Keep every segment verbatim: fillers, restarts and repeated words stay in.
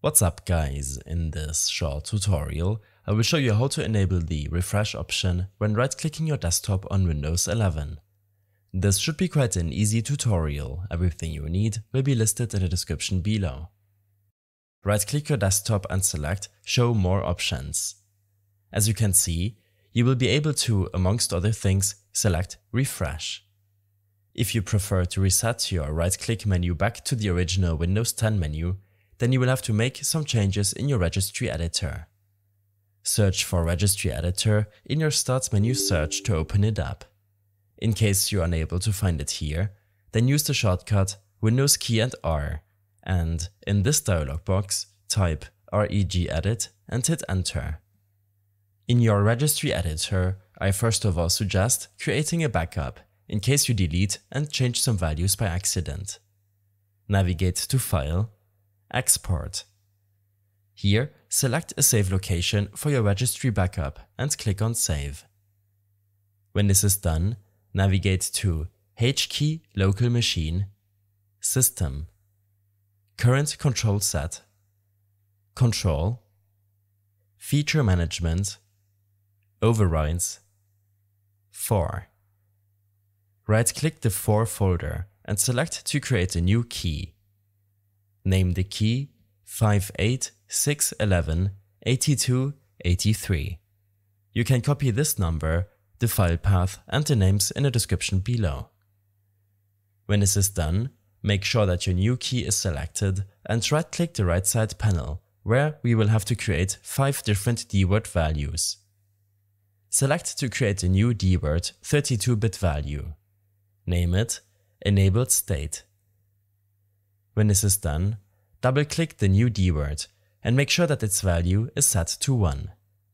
What's up guys, in this short tutorial I will show you how to enable the refresh option when right-clicking your desktop on Windows eleven. This should be quite an easy tutorial, everything you need will be listed in the description below. Right-click your desktop and select Show More Options. As you can see, you will be able to, amongst other things, select Refresh. If you prefer to reset your right-click menu back to the original Windows ten menu, then you will have to make some changes in your registry editor. Search for Registry Editor in your Start menu search to open it up. In case you're unable to find it here, then use the shortcut Windows key and R, and in this dialog box type regedit and hit enter. In your registry editor, I first of all suggest creating a backup in case you delete and change some values by accident. Navigate to File, Export. Here, select a save location for your registry backup and click on Save. When this is done, navigate to H key Local Machine, System, Current Control Set, Control, Feature Management, Overrides, four. Right-click the four folder and select to create a new key. Name the key five eight six one one eight two eight three. You can copy this number, the file path and the names in the description below. When this is done, make sure that your new key is selected and right-click the right side panel, where we will have to create five different D word values. Select to create a new D word thirty-two bit value. Name it Enabled State. When this is done, double-click the new D word and make sure that its value is set to one.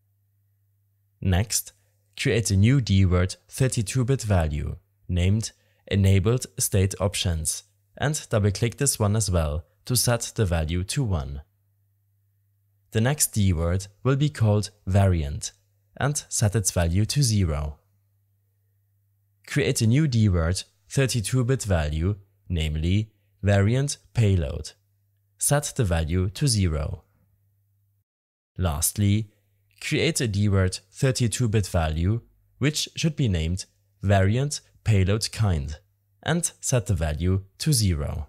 Next, create a new D word thirty-two bit value named Enabled State Options and double-click this one as well to set the value to one. The next D word will be called Variant and set its value to zero. Create a new D word thirty-two bit value, namely Variant Payload. Set the value to zero. Lastly, create a D word thirty-two bit value, which should be named Variant Payload Kind, and set the value to zero.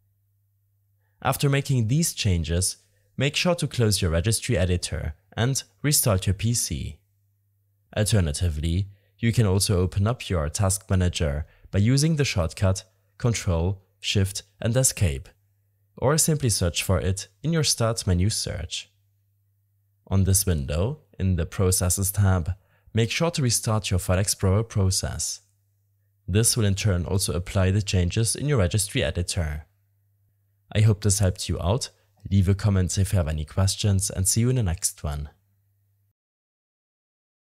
After making these changes, make sure to close your registry editor and restart your P C. Alternatively, you can also open up your task manager by using the shortcut Control, Shift and Escape, or simply search for it in your Start menu search. On this window, in the Processes tab, make sure to restart your File Explorer process. This will in turn also apply the changes in your registry editor. I hope this helped you out. Leave a comment if you have any questions and see you in the next one.